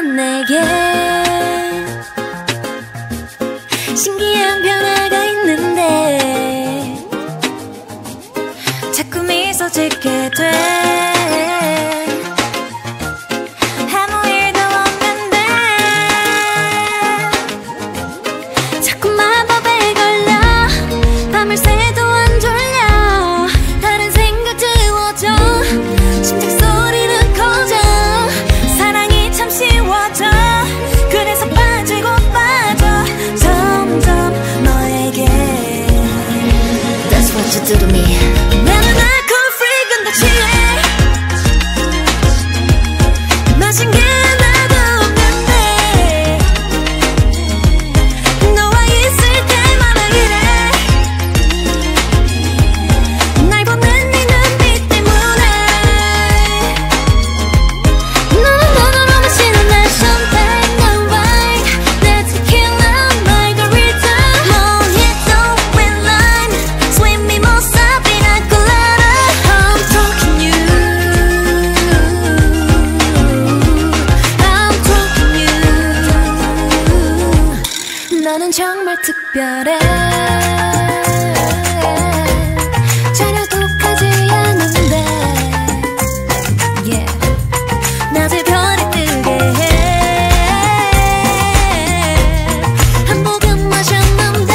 난 내게 신기한 변화가 있는데 자꾸 미소 짓게 돼. 아무 일도 없는데 자꾸 마법에 걸려 밤을 새도 안 졸려. 다른 생각 지워져 심장 소리는 커져. 사랑이 참 쉬워져. 그래서 빠지고 빠져 점점 너에게. That's what you do to me. 나는 알코올 free 근데 취해. 마신 게 하나도 없는데 너와 있을 때마다 이래. 날 보는 네 눈빛 때문에. 너는 너무 마시는 날 champagne 난 wine 내 tequila margarita mojito with lime sweet mimosa pina colada. I'm talking you. I'm talking you. 너는 정말 특별해. 전혀 독하지 않은데 yeah. 낮에 별이 뜨게 해. 한 모금 마셨는데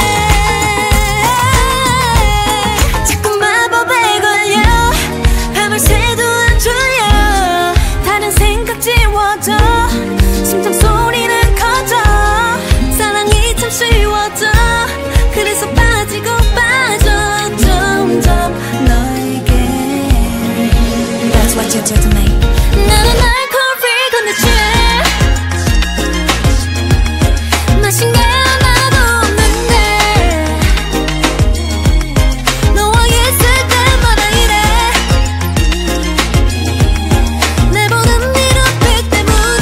자꾸 마법에 걸려. 밤을 새도 안 졸려. 다른 생각 지워져. 심장 소리는 커져. 사랑이 참 쉬워져. 그래서 빠지고 빠져 점점 너에게. That's what you do to me. 나는 알코올 free 근데 취해. 마신 게 하나도 없는데 너와 있을 때마다 이래. 내 보는 네 눈빛 때문에.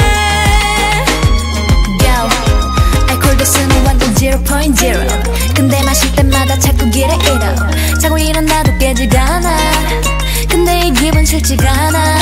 Yo, 알코올 도수는 완전 0.0. 근데 마실 때마다 자꾸 길을 잃어. 자고 일어나도 깨지가 않아. 근데 이 기분 싫지가 않아.